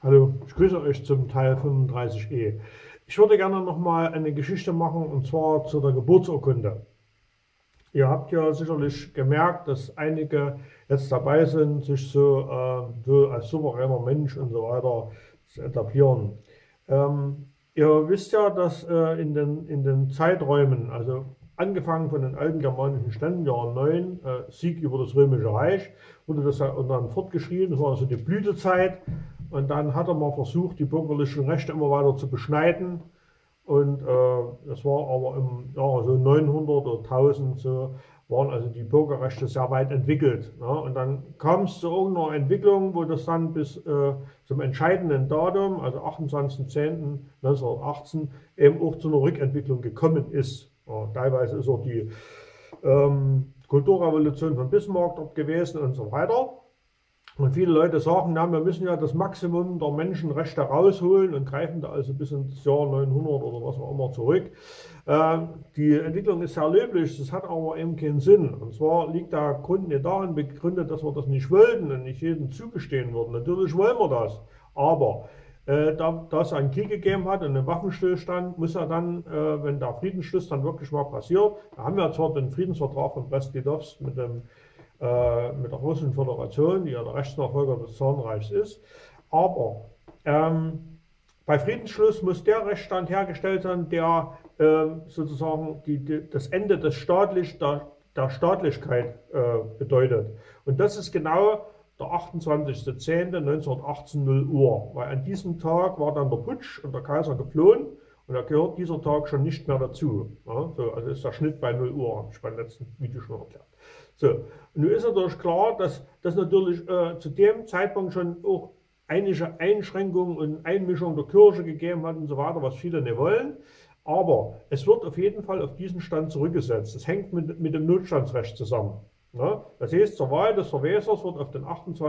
Hallo, ich grüße euch zum Teil 35e. Ich würde gerne nochmal eine Geschichte machen, und zwar zu der Geburtsurkunde. Ihr habt ja sicherlich gemerkt, dass einige jetzt dabei sind, sich so als souveräner Mensch und so weiter zu etablieren. Ihr wisst ja, dass in den Zeiträumen, also angefangen von den alten germanischen Ständen, Jahr 9, Sieg über das Römische Reich, wurde das ja und dann fortgeschrieben, das war also die Blütezeit. Und dann hat er mal versucht, die bürgerlichen Rechte immer weiter zu beschneiden. Und das war aber im Jahre so 900 oder 1000 so, waren also die Bürgerrechte sehr weit entwickelt. Ja. Und dann kam es zu irgendeiner Entwicklung, wo das dann bis zum entscheidenden Datum, also 28.10.1918, eben auch zu einer Rückentwicklung gekommen ist. Ja, teilweise ist auch die Kulturrevolution von Bismarck dort gewesen und so weiter. Und viele Leute sagen, na, wir müssen ja das Maximum der Menschenrechte rausholen und greifen da also bis ins Jahr 900 oder was auch immer zurück. Die Entwicklung ist sehr löblich, das hat aber eben keinen Sinn. Und zwar liegt der Grund nicht darin begründet, dass wir das nicht wollten und nicht jedem zugestehen würden. Natürlich wollen wir das, aber da es einen Krieg gegeben hat und einen Waffenstillstand, muss ja dann, wenn der Friedensschluss dann wirklich mal passiert, da haben wir zwar den Friedensvertrag von Brest-Litovsk mit der Russischen Föderation, die ja der Rechtsnachfolger des Zarenreichs ist. Aber bei Friedensschluss muss der Rechtsstand hergestellt sein, der sozusagen das Ende der Staatlichkeit bedeutet. Und das ist genau der 28.10.1918 0 Uhr, weil an diesem Tag war dann der Putsch und der Kaiser geflohen. Und da gehört dieser Tag schon nicht mehr dazu. Ja, so, also ist der Schnitt bei 0 Uhr, habe ich beim letzten Video schon erklärt. So, und nun ist natürlich klar, dass das natürlich zu dem Zeitpunkt schon auch einige Einschränkungen und Einmischung der Kirche gegeben hat und so weiter, was viele nicht wollen. Aber es wird auf jeden Fall auf diesen Stand zurückgesetzt. Das hängt mit dem Notstandsrecht zusammen. Ja, das heißt, zur Wahl des Verwesers wird auf den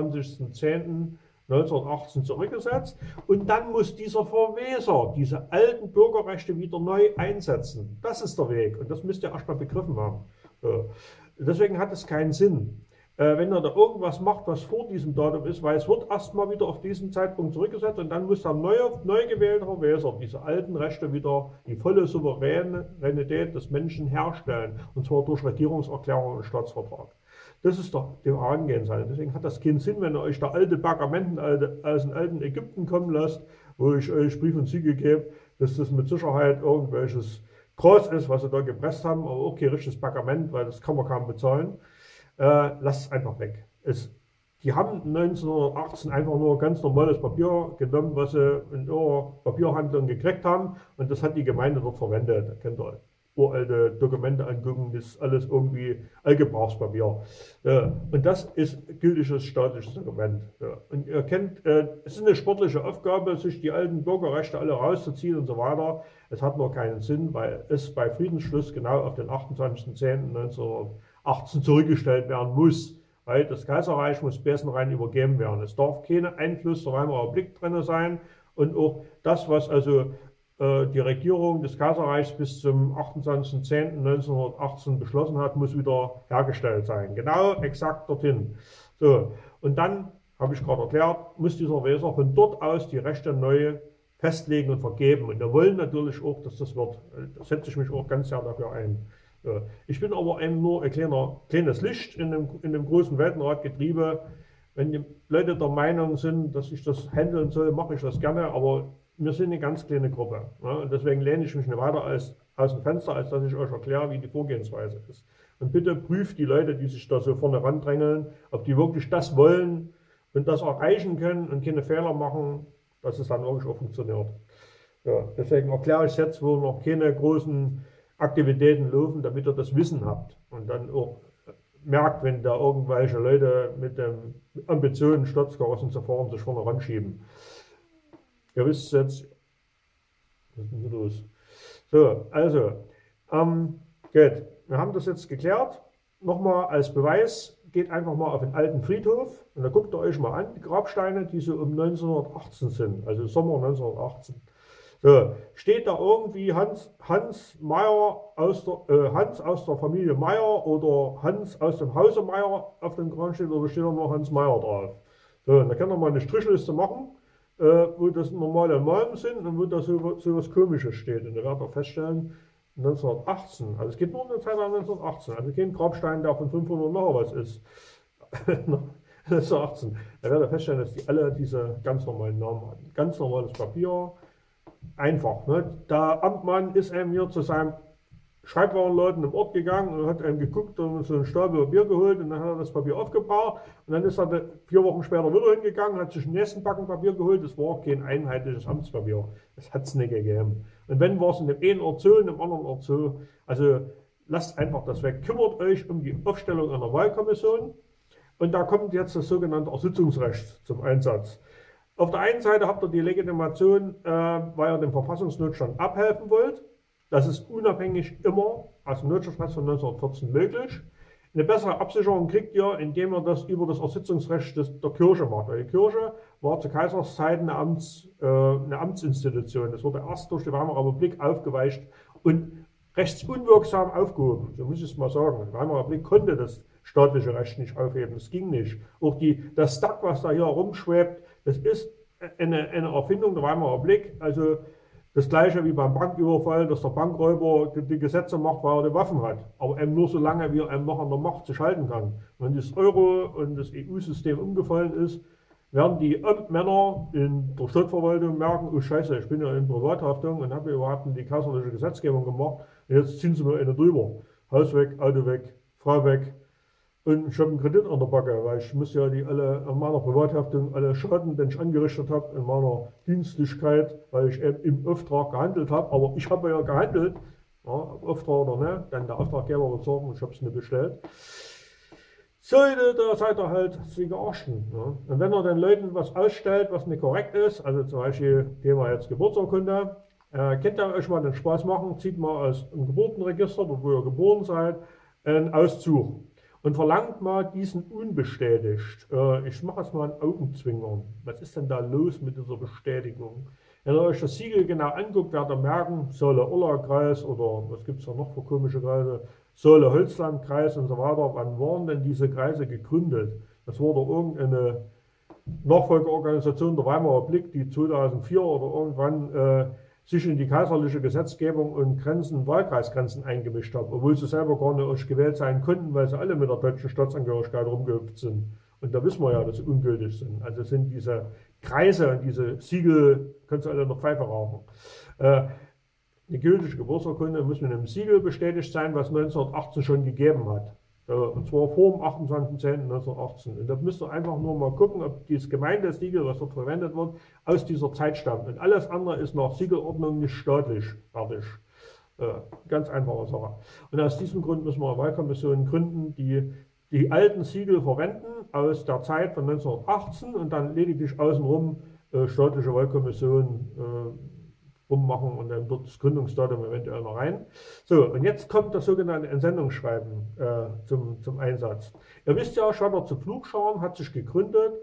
28.10.1918 zurückgesetzt und dann muss dieser Verweser diese alten Bürgerrechte wieder neu einsetzen. Das ist der Weg und das müsst ihr erst mal begriffen haben. Deswegen hat es keinen Sinn, wenn er da irgendwas macht, was vor diesem Datum ist, weil es wird erstmal wieder auf diesen Zeitpunkt zurückgesetzt und dann muss der neu gewählte Verweser diese alten Rechte wieder, die volle Souveränität des Menschen herstellen, und zwar durch Regierungserklärung und Staatsvertrag. Das ist doch die Herangehensweise. Deswegen hat das keinen Sinn, wenn ihr euch da alte Pergamenten aus dem alten Ägypten kommen lasst, wo ich euch Brief und Siegel gebe, dass das mit Sicherheit irgendwelches Gras ist, was sie da gepresst haben, aber auch kein richtiges Pergament, weil das kann man kaum bezahlen. Lasst es einfach weg. Die haben 1918 einfach nur ganz normales Papier genommen, was sie in ihrer Papierhandlung gekriegt haben, und das hat die Gemeinde dort verwendet. Da könnt ihr uralte Dokumente angucken, das ist alles irgendwie Allgebrauchspapier. Und das ist gültiges staatliches Dokument. Und ihr kennt, es ist eine sportliche Aufgabe, sich die alten Bürgerrechte alle rauszuziehen und so weiter. Es hat nur keinen Sinn, weil es bei Friedensschluss genau auf den 28.10.1918 zurückgestellt werden muss. Weil das Kaiserreich muss Besenrein übergeben werden. Es darf kein Einfluss der Weimarer Republik drin sein, und auch das, was also die Regierung des Kaiserreichs bis zum 28.10.1918 beschlossen hat, muss wieder hergestellt sein. Genau, exakt dorthin. So, und dann, habe ich gerade erklärt, muss dieser Weser von dort aus die Rechte neu festlegen und vergeben. Und wir wollen natürlich auch, dass das wird. Da setze ich mich auch ganz sehr dafür ein. Ich bin aber eben nur ein kleines Licht in dem großen Weltenradgetriebe. Wenn die Leute der Meinung sind, dass ich das handeln soll, mache ich das gerne, aber wir sind eine ganz kleine Gruppe. Und deswegen lehne ich mich nicht weiter aus dem Fenster, als dass ich euch erkläre, wie die Vorgehensweise ist. Und bitte prüft die Leute, die sich da so vorne randrängeln, ob die wirklich das wollen und das erreichen können und keine Fehler machen, dass es dann wirklich auch funktioniert. Ja, deswegen erkläre ich es jetzt, wo noch keine großen Aktivitäten laufen, damit ihr das Wissen habt und dann auch merkt, wenn da irgendwelche Leute mit den Ambitionen, Staatskarossen zu fahren, sich vorne ranschieben. Ihr wisst jetzt, was ist denn hier los? So, also, gut, wir haben das jetzt geklärt. Nochmal als Beweis, geht einfach mal auf den alten Friedhof und da guckt ihr euch mal an, die Grabsteine, die so um 1918 sind, also Sommer 1918. So, steht da irgendwie Hans aus der Familie Meyer oder Hans aus dem Hause Meyer auf dem Grab steht, oder steht da nur Hans Meyer drauf? So, da könnt ihr mal eine Strichliste machen. wo das normale Malmen sind und wo da so was Komisches steht. Und da werdet ihr feststellen, 1918, also es geht nur um den Zeitraum 1918, also kein Grabstein, der von 500 noch was ist. 1918. Da werdet ihr feststellen, dass die alle diese ganz normalen Namen hatten. Ganz normales Papier, einfach. Ne? Der Amtmann ist einem hier zu seinem Schreibwarenladen im Ort gegangen und hat einem geguckt und so einen Stapel Bier geholt und dann hat er das Papier aufgebracht und dann ist er 4 Wochen später wieder hingegangen, hat sich den nächsten Backen Papier geholt. Das war auch kein einheitliches Amtspapier. Das hat es nicht gegeben. Und wenn, war es in dem einen Ort so, in dem anderen Ort so. Also lasst einfach das weg. Kümmert euch um die Aufstellung einer Wahlkommission und da kommt jetzt das sogenannte Ersitzungsrecht zum Einsatz. Auf der einen Seite habt ihr die Legitimation, weil ihr dem Verfassungsnotstand abhelfen wollt. Das ist unabhängig immer aus dem Notstandsrecht von 1914 möglich. Eine bessere Absicherung kriegt ihr, indem ihr das über das Ersitzungsrecht der Kirche macht. Weil die Kirche war zu Kaiserszeiten eine Amtsinstitution. Das wurde erst durch die Weimarer Republik aufgeweicht und rechtsunwirksam aufgehoben. So muss ich es mal sagen. Die Weimarer Republik konnte das staatliche Recht nicht aufheben. Das ging nicht. Auch das Stack, was da hier rumschwebt, das ist eine Erfindung der Weimarer Republik. Also das gleiche wie beim Banküberfall, dass der Bankräuber die Gesetze macht, weil er die Waffen hat. Aber eben nur so lange, wie er eben noch an der Macht sich halten kann. Wenn das Euro- und das EU-System umgefallen ist, werden die Amtmänner in der Stadtverwaltung merken, oh Scheiße, ich bin ja in Privathaftung und habe überhaupt die kaiserliche Gesetzgebung gemacht. Und jetzt ziehen sie mir eine drüber. Haus weg, Auto weg, Frau weg. Und ich habe einen Kredit an der Backe, weil ich muss ja die alle an meiner Privathaftung alle Schaden, den ich angerichtet habe, in meiner Dienstlichkeit, weil ich eben im Auftrag gehandelt habe. Aber ich habe ja gehandelt, ja, Auftrag oder ne, denn der Auftraggeber wird sagen, ich habe es nicht bestellt. So, da seid ihr halt die Gearschten. Ja. Und wenn ihr den Leuten was ausstellt, was nicht korrekt ist, also zum Beispiel Thema jetzt Geburtsurkunde, könnt ihr euch mal den Spaß machen, zieht mal aus dem Geburtenregister, wo ihr geboren seid, einen Auszug. Und verlangt mal diesen unbestätigt. Ich mache jetzt mal einen Augenzwinkern. Was ist denn da los mit dieser Bestätigung? Wenn ihr euch das Siegel genau anguckt, werdet ihr merken, Sohle-Urla-Kreis oder was gibt es da noch für komische Kreise, Sohle-Holzland-Kreis und so weiter. Wann waren denn diese Kreise gegründet? Das wurde irgendeine Nachfolgeorganisation der Weimarer Republik, die 2004 oder irgendwann sich in die kaiserliche Gesetzgebung und Wahlkreisgrenzen eingemischt haben, obwohl sie selber gar nicht gewählt sein konnten, weil sie alle mit der deutschen Staatsangehörigkeit rumgehüpft sind. Und da wissen wir ja, dass sie ungültig sind. Also sind diese Kreise und diese Siegel, kannst du alle noch Pfeife rauchen. Die gültige Geburtsurkunde muss mit einem Siegel bestätigt sein, was 1918 schon gegeben hat. Und zwar vor dem 28.10.1918. Und da müsst ihr einfach nur mal gucken, ob dieses Gemeindesiegel, was dort verwendet wird, aus dieser Zeit stammt. Und alles andere ist nach Siegelordnung nicht staatlich fertig. Ganz einfache Sache. Und aus diesem Grund müssen wir Wahlkommissionen gründen, die die alten Siegel verwenden aus der Zeit von 1918 und dann lediglich außenrum staatliche Wahlkommissionen rummachen und dann dort das Gründungsdatum eventuell noch rein. So, und jetzt kommt das sogenannte Entsendungsschreiben zum Einsatz. Ihr wisst ja, Schwatter zu Pflugscharen hat sich gegründet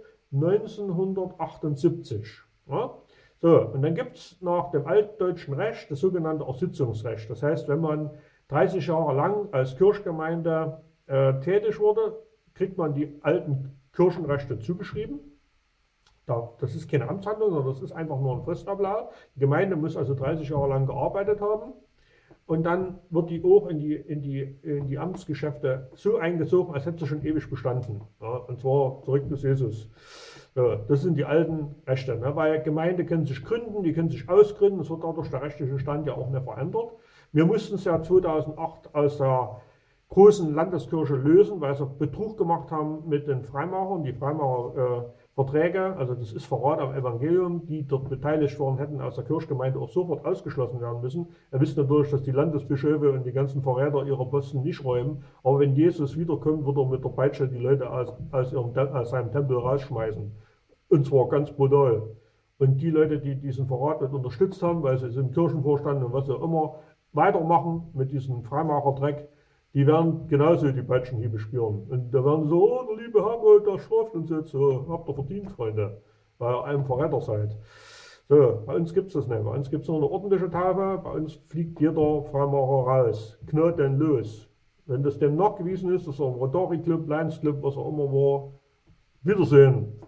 1978. Ja? So, und dann gibt es nach dem altdeutschen Recht das sogenannte Ersitzungsrecht. Das heißt, wenn man 30 Jahre lang als Kirchgemeinde tätig wurde, kriegt man die alten Kirchenrechte zugeschrieben. Das ist keine Amtshandlung, sondern das ist einfach nur ein Fristablauf. Die Gemeinde muss also 30 Jahre lang gearbeitet haben und dann wird die auch in die Amtsgeschäfte so eingezogen, als hätte sie schon ewig bestanden. Ja, und zwar zurück bis Jesus. Ja, das sind die alten Rechte, ne? Weil Gemeinde können sich gründen, die können sich ausgründen, es wird dadurch der rechtliche Stand ja auch nicht verändert. Wir mussten es ja 2008 aus der großen Landeskirche lösen, weil sie Betrug gemacht haben mit den Freimaurern. Die Freimarer Verträge, also das ist Verrat am Evangelium, die dort beteiligt waren, hätten aus der Kirchgemeinde auch sofort ausgeschlossen werden müssen. Er wisst natürlich, dass die Landesbischöfe und die ganzen Verräter ihre Posten nicht räumen, aber wenn Jesus wiederkommt, wird er mit der Peitsche die Leute aus seinem Tempel rausschmeißen. Und zwar ganz brutal. Und die Leute, die diesen Verrat nicht unterstützt haben, weil sie es im Kirchenvorstand und was auch immer weitermachen mit diesem Freimacher-Dreck, die werden genauso die Peitschenhiebe spüren. Und da werden so, oh, der liebe Herrgott, der straft uns jetzt so, habt ihr verdient, Freunde, weil ihr einem Verräter seid. So, bei uns gibt es das nicht. Bei uns gibt es nur eine ordentliche Tafel, bei uns fliegt jeder Freimacher raus. Knallt den los. Wenn das dem nachgewiesen ist, dass er im Rotary Club, Lions Club, was auch immer war, Wiedersehen.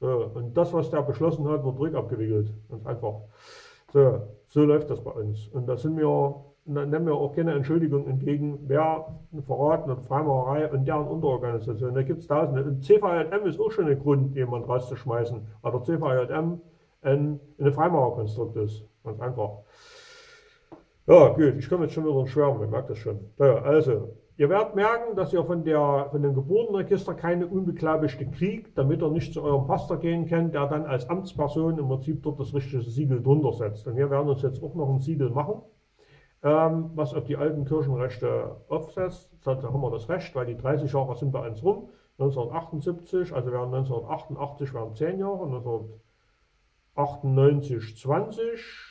So, und das, was der beschlossen hat, wird rückabgewickelt. Ganz einfach. So läuft das bei uns. Und da nehmen wir auch keine Entschuldigung entgegen, wer Verraten und Freimaurerei und deren Unterorganisation. Da gibt es Tausende. Und CVJM ist auch schon ein Grund, jemanden rauszuschmeißen, weil der CVJM eine Freimaurerkonstrukt ist. Ganz einfach. Ja, gut, ich komme jetzt schon wieder in Schwärmen, ihr merkt das schon. Ja, also, ihr werdet merken, dass ihr von dem Geburtenregister keine unbeglaubigte kriegt, damit ihr nicht zu eurem Pastor gehen könnt, der dann als Amtsperson im Prinzip dort das richtige Siegel drunter setzt. Und wir werden uns jetzt auch noch ein Siegel machen, was auf die alten Kirchenrechte aufsetzt. Dazu haben wir das Recht, weil die 30 Jahre sind bei uns rum. 1978, also wären 1988 wären 10 Jahre, 1998 20.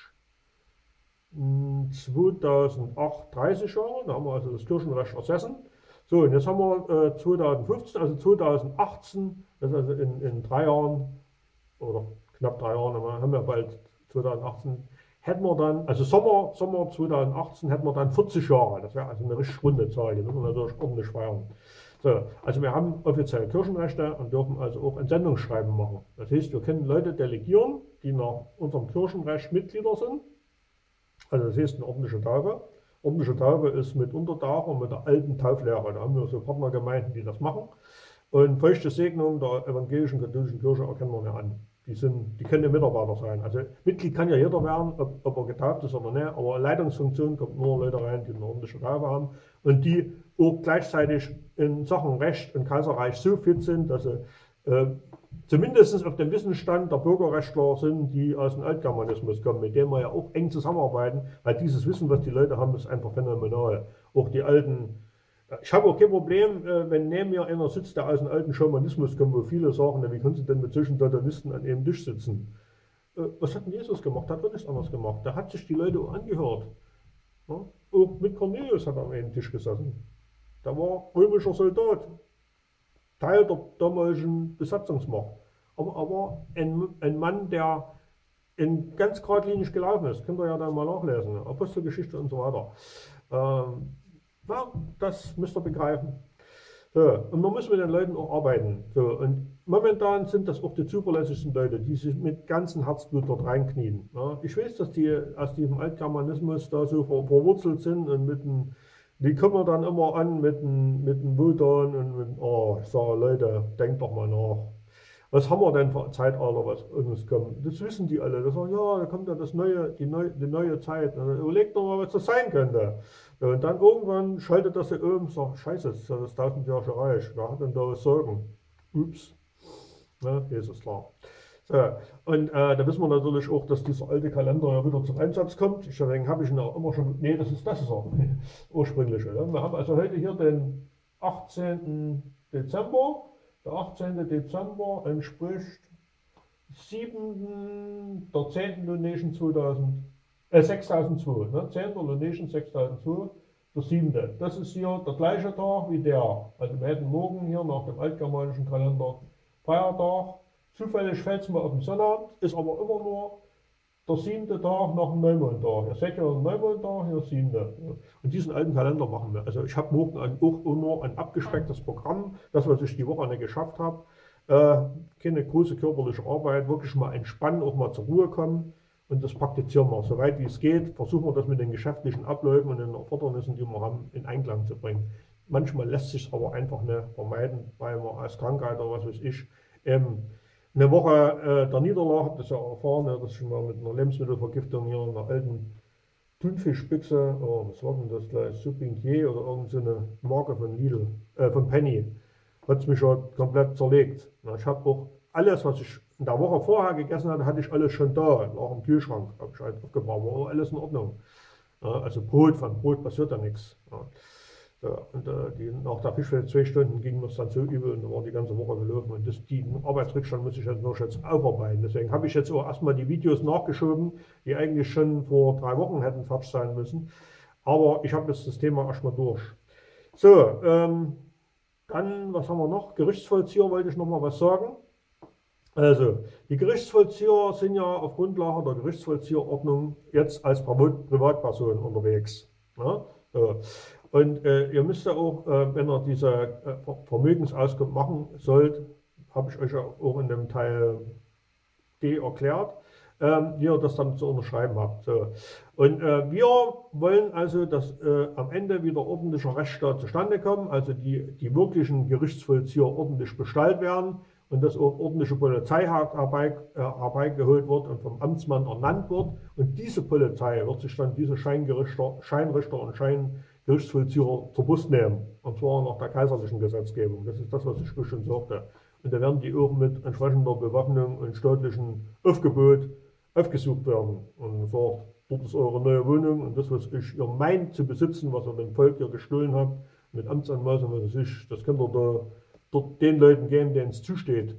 2008 30 Jahre, da haben wir also das Kirchenrecht ersessen. So, und jetzt haben wir 2015, also 2018, das ist also in 3 Jahren oder knapp 3 Jahren, haben wir bald 2018, hätten wir dann, also Sommer 2018 hätten wir dann 40 Jahre. Das wäre also eine richtig runde Zahl, die müssen wir natürlich ordentlich feiern. So, also wir haben offizielle Kirchenrechte und dürfen also auch ein Sendungsschreiben machen. Das heißt, wir können Leute delegieren, die nach unserem Kirchenrecht Mitglieder sind. Also das heißt eine ordentliche Taufe. Ordentliche Taufe ist mit Untertaucher, mit der alten Tauflehre. Da haben wir so Partnergemeinden, die das machen. Und feuchte Segnung der evangelischen katholischen Kirche erkennen wir nicht an. Die können ja Mitarbeiter sein. Also Mitglied kann ja jeder werden, ob er getauft ist oder nicht. Aber Leitungsfunktion kommt nur Leute rein, die eine ordentliche Taufe haben. Und die auch gleichzeitig in Sachen Recht und Kaiserreich so fit sind, dass sie zumindest auf dem Wissensstand der Bürgerrechtler sind, die aus dem Altgermanismus kommen, mit dem wir ja auch eng zusammenarbeiten, weil dieses Wissen, was die Leute haben, ist einfach phänomenal. Auch die alten, ich habe auch kein Problem, wenn neben mir einer sitzt, der aus dem alten Schamanismus kommt, wo viele sagen, wie können Sie denn mit solchen Satanisten an einem Tisch sitzen? Was hat denn Jesus gemacht? Hat er nichts anderes gemacht. Der hat sich die Leute auch angehört. Ja? Auch mit Cornelius hat er an einem Tisch gesessen. Der war römischer Soldat. Teil der damaligen Besatzungsmacht. Aber ein Mann, der ganz geradlinig gelaufen ist, könnt ihr ja dann mal nachlesen, Apostelgeschichte und so weiter. Ja, das müsst ihr begreifen. So, und man muss mit den Leuten auch arbeiten. So, und momentan sind das auch die zuverlässigsten Leute, die sich mit ganzem Herzblut dort reinknien. Ja, ich weiß, dass die aus diesem Altgermanismus da so verwurzelt sind und die kommen dann immer an mit dem Wotan und oh, ich sage, Leute, denkt doch mal nach. Was haben wir denn für ein Zeitalter, was uns kommt? Das wissen die alle. Das sagen, ja, da kommt ja die neue Zeit. Und dann überlegt doch mal, was das sein könnte. Und dann irgendwann schaltet das hier oben und sagt, scheiße, das ist ja das 1000-jährige Reich. Wer hat denn da was sagen? Ups. Ja, hier ist es klar. So, und da wissen wir natürlich auch, dass dieser alte Kalender ja wieder zum Einsatz kommt. Deswegen habe ich ihn auch immer schon, nee, das ist er, ursprüngliche. Ja. Wir haben also heute hier den 18. Dezember. Der 18. Dezember entspricht 7. der 10. Lunation 6002. Ne? 10. Lunation 6002, der 7. Das ist hier der gleiche Tag wie der. Also wir hätten morgen hier nach dem altgermanischen Kalender Feiertag. Zufällig fällt es mal auf den Sonnabend, ist aber immer nur der 7. Tag nach dem Neumondtag. Ihr seht ja den Neumondtag, hier 7. Und diesen alten Kalender machen wir. Also ich habe morgen auch nur ein abgespecktes Programm, das was ich die Woche nicht geschafft habe. Keine große körperliche Arbeit, wirklich mal entspannen, auch mal zur Ruhe kommen. Und das praktizieren wir, soweit wie es geht. Versuchen wir das mit den geschäftlichen Abläufen und den Erfordernissen, die wir haben, in Einklang zu bringen. Manchmal lässt sich es aber einfach nicht vermeiden, weil man als Krankheit oder was weiß ich, eine Woche der Niederlage, habt ihr das ja erfahren, dass ich mal mit einer Lebensmittelvergiftung hier in einer alten Thunfischbüchse, was war denn das gleich, Soupinquier oder irgendeine Marke von Lidl, von Penny, hat es mich ja komplett zerlegt. Na, ich habe auch alles, was ich in der Woche vorher gegessen hatte, hatte ich alles schon da, nach dem Kühlschrank, habe ich halt aufgebraucht, war alles in Ordnung. Ja, also von Brot passiert ja nichts. Ja. Und nach der Fischwelt 2 Stunden ging mir dann so übel und da war die ganze Woche gelaufen. Und den Arbeitsrückstand muss ich jetzt noch jetzt aufarbeiten. Deswegen habe ich jetzt auch erstmal die Videos nachgeschoben, die eigentlich schon vor 3 Wochen hätten fertig sein müssen. Aber ich habe jetzt das Thema erstmal durch. So, dann, was haben wir noch? Gerichtsvollzieher wollte ich noch mal was sagen. Also, die Gerichtsvollzieher sind ja auf Grundlage der Gerichtsvollzieherordnung jetzt als Privatperson unterwegs. Ja? Und ihr müsst ja auch, wenn ihr diese Vermögensauskunft machen sollt, habe ich euch ja auch in dem Teil D erklärt, wie ihr das dann zu unterschreiben habt. So. Und wir wollen also, dass am Ende wieder ordentlicher Rechtsstaat zustande kommt, also die wirklichen Gerichtsvollzieher ordentlich bestellt werden und dass auch ordentliche Polizei herbeigeholt wird und vom Amtsmann ernannt wird. Und diese Polizei wird sich dann diese Scheinrichter und Scheingerichtsvollzieher zur Brust nehmen. Und zwar nach der kaiserlichen Gesetzgebung. Das ist das, was ich schon sagte. Und da werden die auch mit entsprechender Bewaffnung und staatlichem Aufgebot aufgesucht werden. Und sagt, dort ist eure neue Wohnung und das, was ihr meint zu besitzen, was ihr dem Volk hier gestohlen habt, mit Amtsanweisung, was weiß ich, das könnt ihr da dort den Leuten geben, denen es zusteht.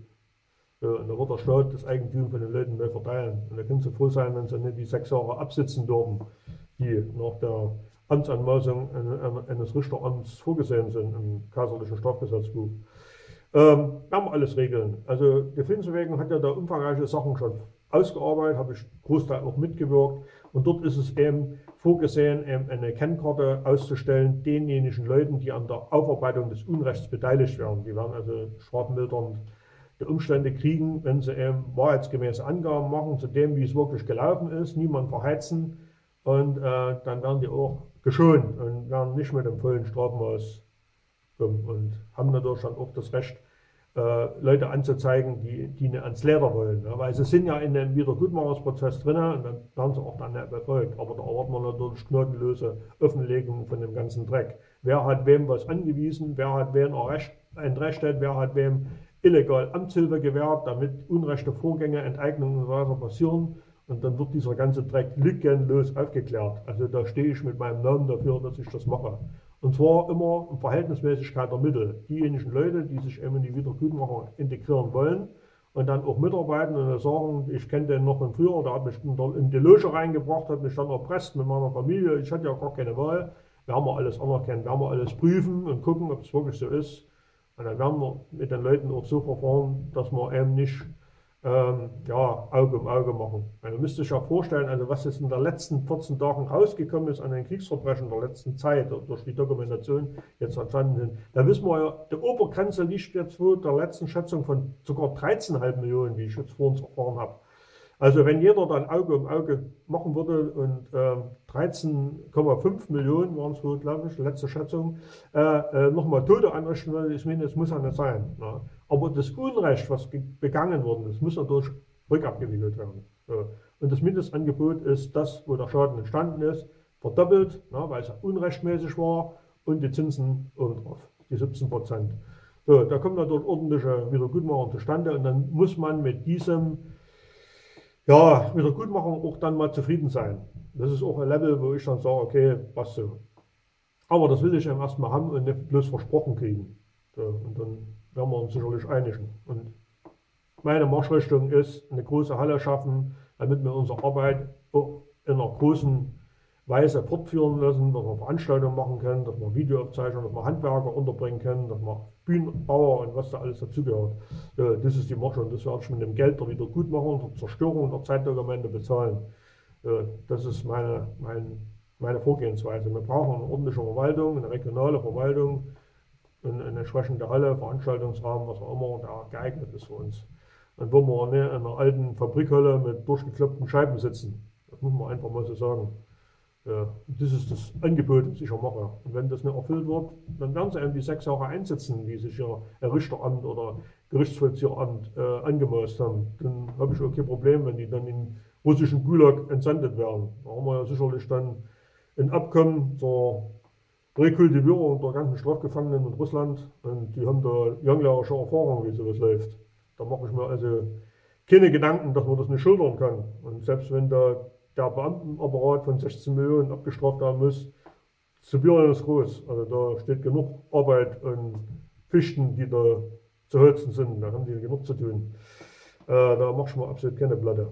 Und da wird der Staat das Eigentum von den Leuten neu verteilen. Und da können sie froh sein, wenn sie nicht die 6 Jahre absitzen dürfen, die nach der Amtsanweisung eines Richteramts vorgesehen sind im kaiserlichen Strafgesetzbuch. Werden wir alles regeln. Also die Friedensbewegung hat ja da umfangreiche Sachen schon ausgearbeitet, habe ich Großteil auch mitgewirkt. Und dort ist es eben vorgesehen, eben eine Kennkarte auszustellen denjenigen Leuten, die an der Aufarbeitung des Unrechts beteiligt werden. Die werden also strafmildernd die Umstände kriegen, wenn sie eben wahrheitsgemäße Angaben machen zu dem, wie es wirklich gelaufen ist, niemand verheizen und dann werden die auch geschont und werden nicht mit dem vollen Strafmaß kommen und haben natürlich dann auch das Recht, Leute anzuzeigen, die nicht ans Leder wollen. Ja, weil sie sind ja in dem Wiedergutmachungsprozess drin und dann werden sie auch dann nicht befolgt. Aber da erwarten wir natürlich gnadenlose Offenlegung von dem ganzen Dreck. Wer hat wem was angewiesen, wer hat wen entrechtet, wer hat wem illegal Amtshilfe gewährt, damit unrechte Vorgänge, Enteignungen und so weiter passieren. Und dann wird dieser ganze Dreck lückenlos aufgeklärt. Also da stehe ich mit meinem Namen dafür, dass ich das mache. Und zwar immer in Verhältnismäßigkeit der Mittel. Diejenigen Leute, die sich eben in die Wiedergutmachung integrieren wollen und dann auch mitarbeiten und sagen, ich kenne den noch von früher, der hat mich in die Loge reingebracht, hat mich dann erpresst mit meiner Familie, ich hatte ja gar keine Wahl, werden wir alles anerkennen, werden wir alles prüfen und gucken, ob es wirklich so ist. Und dann werden wir mit den Leuten auch so verfahren, dass wir eben nicht ja, Auge um Auge machen. Man müsste sich ja vorstellen, also was jetzt in den letzten 14 Tagen rausgekommen ist an den Kriegsverbrechen der letzten Zeit durch die Dokumentation jetzt entstanden sind. Da wissen wir ja, die Obergrenze liegt jetzt wohl der letzten Schätzung von sogar 13,5 Millionen, wie ich jetzt vor uns erfahren habe. Also wenn jeder dann Auge um Auge machen würde und 13,5 Millionen waren es wohl, glaube ich, letzte Schätzung, nochmal Tote anrichten würde, ich meine, das muss ja nicht sein. Ne? Aber das Unrecht, was begangen wurde, das muss natürlich rückabgewickelt werden. So. Und das Mindestangebot ist das, wo der Schaden entstanden ist, verdoppelt, ne, weil es ja unrechtmäßig war und die Zinsen obendrauf, die 17%. So, da kommt natürlich ordentliche Wiedergutmachung zustande und dann muss man mit diesem Wiedergutmachung auch dann mal zufrieden sein. Das ist auch ein Level, wo ich dann sage, okay, passt so. Aber das will ich eben erstmal haben und nicht bloß versprochen kriegen. So, und dann werden wir uns sicherlich einigen. Und meine Marschrichtung ist, eine große Halle schaffen, damit wir unsere Arbeit auch in einer großen Weise fortführen lassen, dass wir Veranstaltungen machen können, dass wir Videoaufzeichnungen, dass wir Handwerker unterbringen können, dass wir Bühnenbauer und was da alles dazugehört. Das ist die Marsch und das werde ich mit dem Geld der Wiedergutmachung, der Zerstörung der Zeitdokumente bezahlen. Das ist meine Vorgehensweise. Wir brauchen eine ordentliche Verwaltung, eine regionale Verwaltung, eine entsprechende Halle, Veranstaltungsrahmen, was auch immer, der geeignet ist für uns. Dann wollen wir nicht in einer alten Fabrikhalle mit durchgeklopften Scheiben sitzen. Das muss man einfach mal so sagen. Das ist das Angebot, das ich ja mache. Und wenn das nicht erfüllt wird, dann werden sie eben die 6 Jahre einsetzen, die sich ja ein Richteramt oder Gerichtsvollzieheramt angemaßt haben. Dann habe ich auch kein Problem, wenn die dann in russischen Gulag entsendet werden. Da haben wir ja sicherlich dann ein Abkommen zur Rekultivierung der ganzen Strafgefangenen in Russland. Und die haben da langjährige Erfahrung, wie sowas läuft. Da mache ich mir also keine Gedanken, dass man das nicht schildern kann. Und selbst wenn da der Beamtenapparat von 16 Millionen abgestraft werden muss, Sibirien ist groß. Also da steht genug Arbeit und Fichten, die da zu holzen sind. Da haben die genug zu tun. Da mache ich mir absolut keine Platte.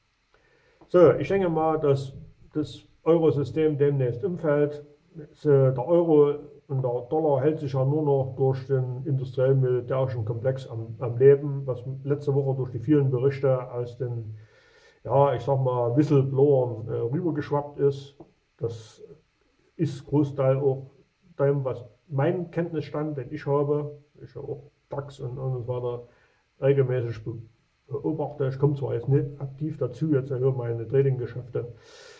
So, ich denke mal, dass das Eurosystem demnächst umfällt. Der Euro und der Dollar hält sich ja nur noch durch den industriell-militärischen Komplex am Leben, was letzte Woche durch die vielen Berichte aus den, ja, ich sag mal, Whistleblowern rübergeschwappt ist. Das ist Großteil auch dem, was mein Kenntnisstand, den ich habe, ich habe auch DAX und so weiter, regelmäßig beobachte. Ich komme zwar jetzt nicht aktiv dazu, jetzt hier meine Trading-Geschäfte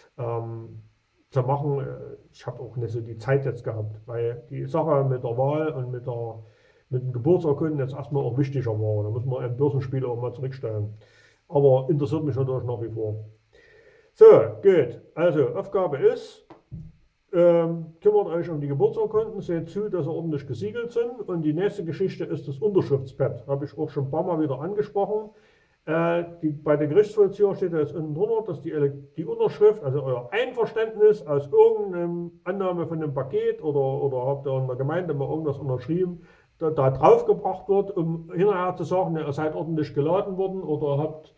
zu machen. Ich habe auch nicht so die Zeit jetzt gehabt, weil die Sache mit der Wahl und mit dem Geburtsurkunden jetzt erstmal auch wichtiger war. Da muss man ein Börsenspiel auch mal zurückstellen. Aber interessiert mich natürlich nach wie vor. So, gut. Also, Aufgabe ist, kümmert euch um die Geburtsurkunden, seht zu, dass sie ordentlich gesiegelt sind. Und die nächste Geschichte ist das Unterschriftspad. Habe ich auch schon ein paar Mal wieder angesprochen. Bei der Gerichtsvollzieher steht da jetzt unten drunter, dass die Unterschrift, also euer Einverständnis aus irgendeiner Annahme von einem Paket oder habt ihr in der Gemeinde mal irgendwas unterschrieben, da drauf gebracht wird, um hinterher zu sagen, ihr seid ordentlich geladen worden oder habt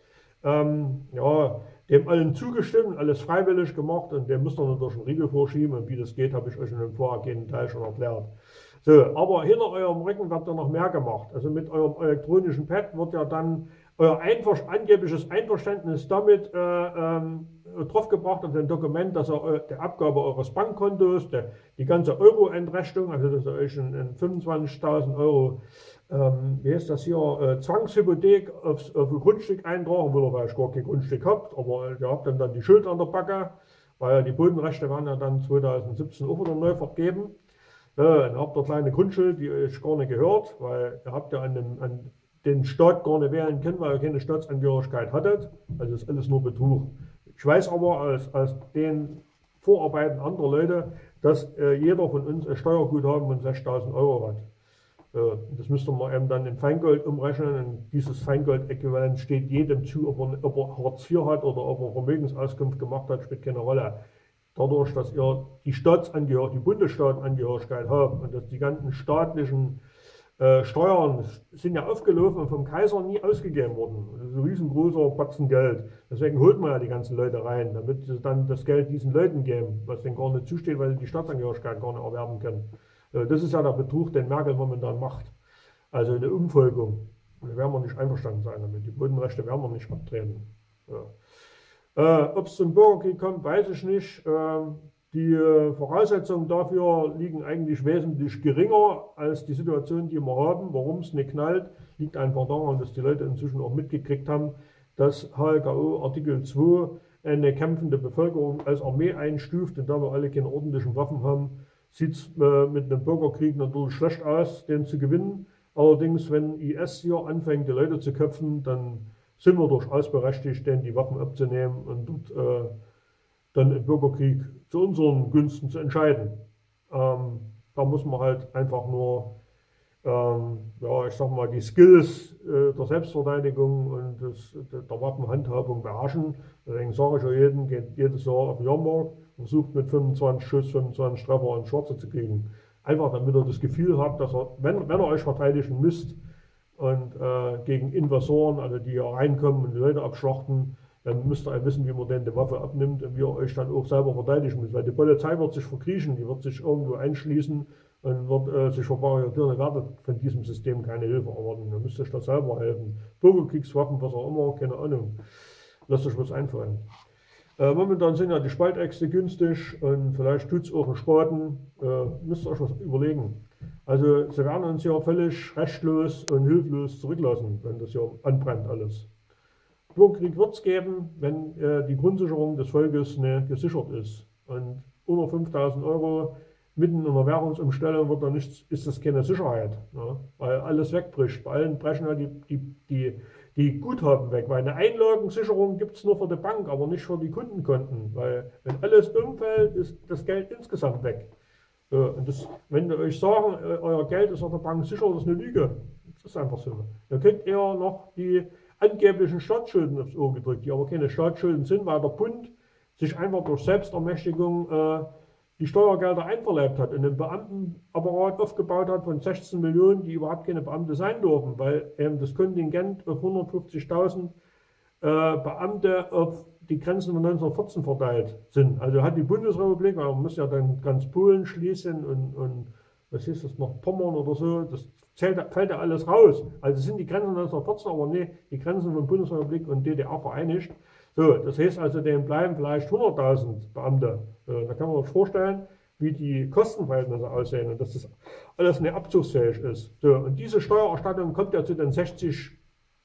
ja, dem allen zugestimmt, alles freiwillig gemacht und dem müsst ihr natürlich einen Riegel vorschieben und wie das geht, habe ich euch in dem vorhergehenden Teil schon erklärt. So, aber hinter eurem Rücken wird ja noch mehr gemacht. Also mit eurem elektronischen Pad wird ja dann euer angebliches Einverständnis damit draufgebracht auf dem Dokument, dass ihr der Abgabe eures Bankkontos, die ganze Euro-Entrechtung, also dass ihr euch in 25.000 Euro, wie heißt das hier, Zwangshypothek auf ein Grundstück eintragen will, weil ich gar kein Grundstück habt, aber ihr habt dann die Schuld an der Backe, weil die Bodenrechte waren ja dann 2017 auch wieder neu vergeben. Dann habt ihr kleine Grundschuld, die euch gar nicht gehört, weil ihr habt ja an den Staat gar nicht wählen können, weil ihr keine Staatsangehörigkeit hattet. Also ist alles nur Betrug. Ich weiß aber aus den Vorarbeiten anderer Leute, dass jeder von uns ein Steuerguthaben von 6.000 Euro hat. Das müsste man eben dann in Feingold umrechnen. Und dieses Feingold-Äquivalent steht jedem zu, ob er Hartz IV hat oder ob er Vermögensauskunft gemacht hat, spielt keine Rolle. Dadurch, dass ihr die Staatsangehörigkeit, die Bundesstaatenangehörigkeit habt und dass die ganzen staatlichen Steuern sind ja aufgelaufen und vom Kaiser nie ausgegeben worden. Das ist ein riesengroßer Batzen Geld. Deswegen holt man ja die ganzen Leute rein, damit sie dann das Geld diesen Leuten geben, was denen gar nicht zusteht, weil sie die Staatsangehörigkeit gar nicht erwerben können. Das ist ja der Betrug, den Merkel momentan macht. Also eine Umvolkung. Da werden wir nicht einverstanden sein damit. Die Bodenrechte werden wir nicht abtreten. Ja. Ob es zum Bürgerkrieg kommt, weiß ich nicht. Die Voraussetzungen dafür liegen eigentlich wesentlich geringer als die Situation, die wir haben. Warum es nicht knallt, liegt einfach daran, dass die Leute inzwischen auch mitgekriegt haben, dass HLKO Artikel 2 eine kämpfende Bevölkerung als Armee einstuft. Und da wir alle keine ordentlichen Waffen haben, sieht es mit einem Bürgerkrieg natürlich schlecht aus, den zu gewinnen. Allerdings, wenn IS hier anfängt, die Leute zu köpfen, dann sind wir durchaus berechtigt, denen die Waffen abzunehmen und dort dann im Bürgerkrieg zu unseren Gunsten zu entscheiden. Da muss man halt einfach nur, ja, ich sag mal, die Skills der Selbstverteidigung und der Waffenhandhabung beherrschen. Deswegen sage ich ja jedem, geht jedes Jahr auf den Jahrmarkt und versucht mit 25 Schuss, 25 Treffer ins Schwarze zu kriegen. Einfach damit ihr das Gefühl habt, dass ihr, wenn ihr euch verteidigen müsst und gegen Invasoren, also die hier reinkommen und die Leute abschlachten, dann müsst ihr wissen, wie man denn die Waffe abnimmt und wie ihr euch dann auch selber verteidigen müsst. Weil die Polizei wird sich verkriechen, die wird sich irgendwo einschließen und wird sich verbarrikadieren. Ihr werdet von diesem System keine Hilfe erwarten. Ihr müsst euch da selber helfen. Bürgerkriegswaffen, was auch immer, keine Ahnung. Lasst euch was einfallen. Momentan sind ja die Spaltäxte günstig und vielleicht tut es auch einen Spaten. Müsst ihr euch was überlegen. Also sie werden uns ja völlig rechtlos und hilflos zurücklassen, wenn das hier anbrennt alles. Bürgerkrieg wird es geben, wenn die Grundsicherung des Volkes gesichert ist. Und unter 5.000 Euro mitten in der Währungsumstellung wird da nichts, ist das keine Sicherheit, ja, weil alles wegbricht. Bei allen brechen ja die Guthaben weg, weil eine Einlagensicherung gibt es nur für die Bank, aber nicht für die Kundenkonten, weil wenn alles umfällt, ist das Geld insgesamt weg. Und wenn wir euch sagen, euer Geld ist auf der Bank sicher, das ist eine Lüge. Das ist einfach so. Ihr kriegt eher noch die angeblichen Staatsschulden aufs Ohr gedrückt, die aber keine Staatsschulden sind, weil der Bund sich einfach durch Selbstermächtigung die Steuergelder einverleibt hat und einen Beamtenapparat aufgebaut hat von 16 Millionen, die überhaupt keine Beamte sein dürfen, weil eben das Kontingent auf 150.000 Beamte auf die Grenzen von 1914 verteilt sind. Also hat die Bundesrepublik, weil man muss ja dann ganz Polen schließen und was ist das noch, Pommern oder so, das fällt ja alles raus. Also sind die Grenzen 1914, aber nee, die Grenzen von Bundesrepublik und DDR vereinigt. So, das heißt also, denen bleiben vielleicht 100.000 Beamte. Da kann man sich vorstellen, wie die Kostenverhältnisse aussehen und dass das alles nicht abzugsfähig ist. So, und diese Steuererstattung kommt ja zu den 60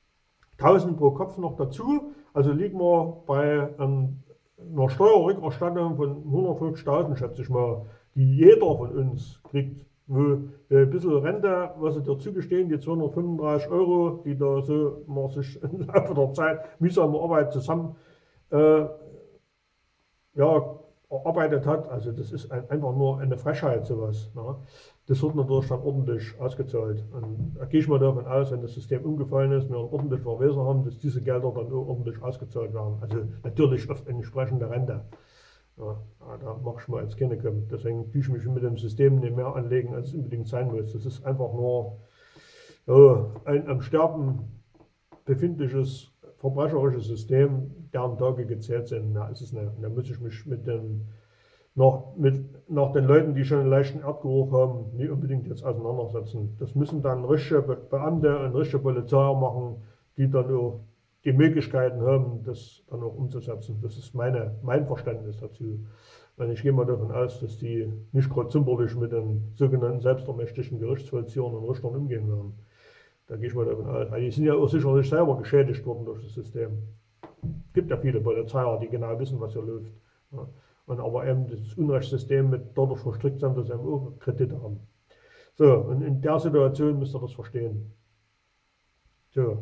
1000 pro Kopf noch dazu. Also liegen wir bei einer Steuerrückerstattung von 150.000, schätze ich mal, die jeder von uns kriegt. Wo ein bisschen Rente, was sie dir zugestehen, die 235 Euro, die da so man sich im Laufe der Zeit mühsame Arbeit zusammen ja, erarbeitet hat. Also das ist einfach nur eine Frechheit, sowas. Ne? Das wird natürlich dann ordentlich ausgezahlt. Und da gehe ich mal davon aus, wenn das System umgefallen ist, wir einen ordentlichen Verweser haben, dass diese Gelder dann auch ordentlich ausgezahlt werden. Also natürlich auf eine entsprechende Rente. Ja, da mache ich mal jetzt keine kommen. Deswegen tue ich mich mit dem System nicht mehr anlegen, als es unbedingt sein muss. Das ist einfach nur ein am Sterben befindliches verbrecherisches System, deren Tage gezählt sind. Na, ist es nicht. Da muss ich mich nach den Leuten, die schon einen leichten Erdgeruch haben, nicht unbedingt jetzt auseinandersetzen. Das müssen dann richtige Beamte und richtige Polizeier machen, die dann auch die Möglichkeiten haben, das dann auch umzusetzen. Das ist mein Verständnis dazu. Und ich gehe mal davon aus, dass die nicht gerade zimperlich mit den sogenannten selbstermächtigten Gerichtsvollziehern und Richtern umgehen werden. Da gehe ich mal davon aus. Weil die sind ja auch sicherlich selber geschädigt worden durch das System. Es gibt ja viele Polizeier, die genau wissen, was hier läuft. Ja. Und aber eben das Unrechtssystem mit dadurch verstrickt sind, dass sie eben auch Kredite haben. So, und in der Situation müsst ihr das verstehen. So.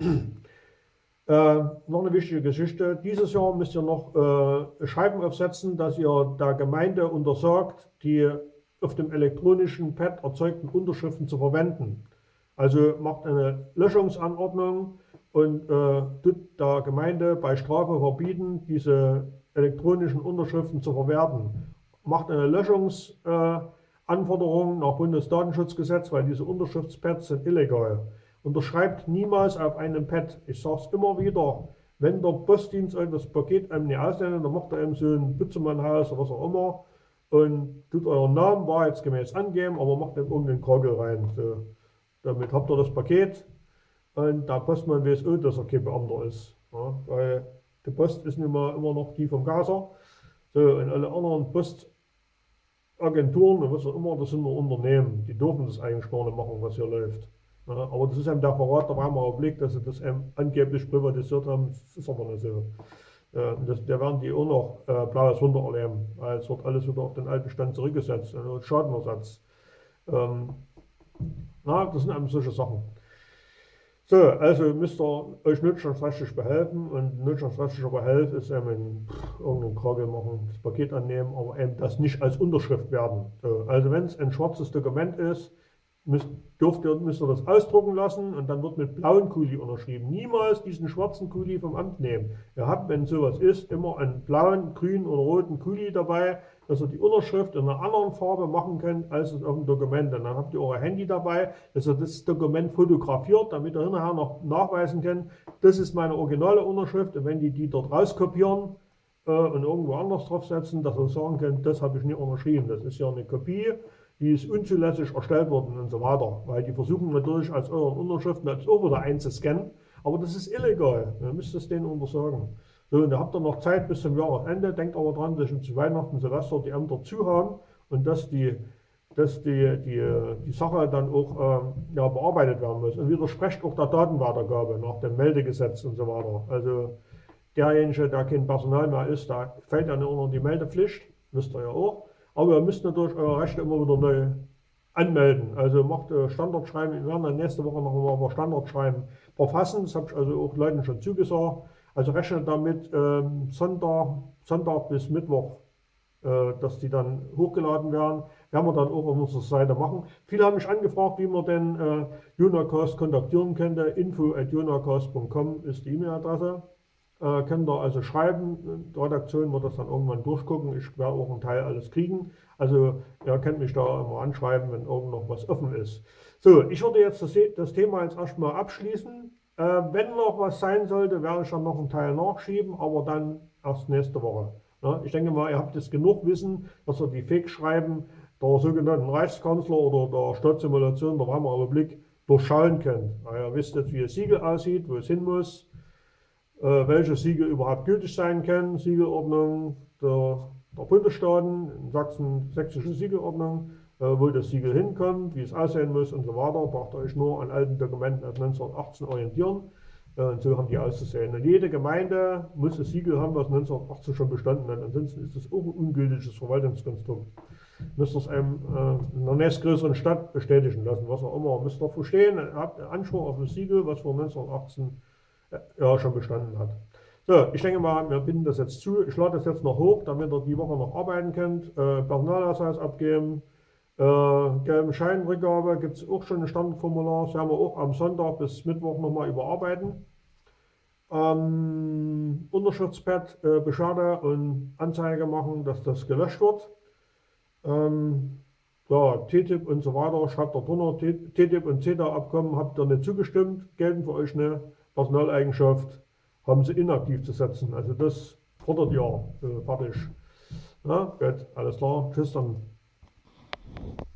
Noch eine wichtige Geschichte. Dieses Jahr müsst ihr noch Schreiben aufsetzen, dass ihr der Gemeinde untersagt, die auf dem elektronischen Pad erzeugten Unterschriften zu verwenden. Also macht eine Löschungsanordnung und tut der Gemeinde bei Strafe verbieten, diese elektronischen Unterschriften zu verwerten. Macht eine Löschungsanforderung nach Bundesdatenschutzgesetz, weil diese Unterschriftspads sind illegal. Unterschreibt niemals auf einem Pad. Ich sage es immer wieder, wenn der Postdienst das Paket einem nicht aussendet, dann macht er eben so ein Bützemannhaus oder was auch immer und tut euren Namen wahrheitsgemäß angeben, aber macht eben irgendeinen Krogel rein. So. Damit habt ihr das Paket und der Postmann weiß auch, dass er kein Beamter ist. Ja, weil die Post ist nun mal immer noch die vom Gaser. So, und alle anderen Postagenturen und was auch immer, das sind nur Unternehmen. Die dürfen das eigentlich gar nicht machen, was hier läuft. Ja, aber das ist eben der Verrat der Weimarer Republik, dass sie das eben angeblich privatisiert haben. Das ist aber nicht so. Da werden die auch noch blaues Wunder erleben, weil es wird alles wieder auf den alten Stand zurückgesetzt, also Schadenersatz. Das sind eben solche Sachen. So, also müsst ihr euch notstandsrechtlich behelfen und notstandsrechtlicher Behelf ist eben irgendeinen Kragel machen, das Paket annehmen, aber eben das nicht als Unterschrift werden. So, also wenn es ein schwarzes Dokument ist, müsst ihr das ausdrucken lassen und dann wird mit blauen Kuli unterschrieben. Niemals diesen schwarzen Kuli vom Amt nehmen. Ihr habt, wenn sowas ist, immer einen blauen, grünen oder roten Kuli dabei, dass ihr die Unterschrift in einer anderen Farbe machen könnt als auf dem Dokument. Und dann habt ihr euer Handy dabei, dass ihr das Dokument fotografiert, damit ihr hinterher noch nachweisen könnt, das ist meine originale Unterschrift. Und wenn die dort rauskopieren und irgendwo anders draufsetzen, dass ihr sagen könnt, das habe ich nicht unterschrieben. Das ist ja eine Kopie, die ist unzulässig erstellt worden und so weiter. Weil die versuchen natürlich als euren Unterschriften als auch wieder einzuscannen, aber das ist illegal. Ihr müsst es denen untersagen. So, und da habt ihr noch Zeit bis zum Jahresende. Denkt aber dran, dass zu Weihnachten und Silvester die Ämter zu haben und dass die Sache dann auch bearbeitet werden muss. Und widersprecht auch der Datenweitergabe nach dem Meldegesetz und so weiter. Also derjenige, der kein Personal mehr ist, da fällt ja nicht unter die Meldepflicht, wisst ihr ja auch. Aber ihr müsst natürlich eure Rechte immer wieder neu anmelden. Also macht Standardschreiben. Wir werden dann nächste Woche noch mal Standardschreiben verfassen. Das habe ich also auch Leuten schon zugesagt. Also rechnet damit Sonntag bis Mittwoch, dass die dann hochgeladen werden. Werden wir dann auch auf unserer Seite machen. Viele haben mich angefragt, wie man den Jonacast kontaktieren könnte. info@jonacast.com ist die E-Mail-Adresse. Könnt ihr also schreiben, die Redaktion wird das dann irgendwann durchgucken, ich werde auch einen Teil alles kriegen, also ihr könnt mich da immer anschreiben, wenn irgend noch was offen ist. So, ich würde jetzt das Thema jetzt erstmal abschließen, wenn noch was sein sollte, werde ich dann noch einen Teil nachschieben, aber dann erst nächste Woche. Ja, ich denke mal, ihr habt jetzt genug Wissen, dass ihr die Fake-Schreiben der sogenannten Reichskanzler oder der Staatssimulation der Weimarer Republik durchschauen könnt. Ja, ihr wisst jetzt, wie das Siegel aussieht, wo es hin muss, welche Siegel überhaupt gültig sein können, Siegelordnung der Bundesstaaten, in Sachsen sächsische Siegelordnung, wo das Siegel hinkommt, wie es aussehen muss und so weiter. Braucht ihr euch nur an alten Dokumenten aus 1918 orientieren. Und so haben die auszusehen. Und jede Gemeinde muss das Siegel haben, was 1918 schon bestanden hat. Ansonsten ist das auch ein ungültiges Verwaltungskonstrukt. Müsst ihr es einem in einer nächstgrößeren Stadt bestätigen lassen, was auch immer. Müsst ihr verstehen, ihr habt Anspruch auf das Siegel, was vor 1918 ja, schon bestanden hat. So, ich denke mal, wir binden das jetzt zu. Ich lade das jetzt noch hoch, damit ihr die Woche noch arbeiten könnt. Personalausweis abgeben. Gelben Scheinrückgabe gibt es auch schon ein Standardformular. Das werden wir auch am Sonntag bis Mittwoch nochmal überarbeiten. Unterschriftspad, Beschwerde und Anzeige machen, dass das gelöscht wird. Ja, TTIP und so weiter, schreibt da drunter, TTIP und CETA-Abkommen habt ihr nicht zugestimmt, gelten für euch eine Personaleigenschaft, haben sie inaktiv zu setzen. Also das fordert ihr, fertig. Ja, gut, alles klar, tschüss dann.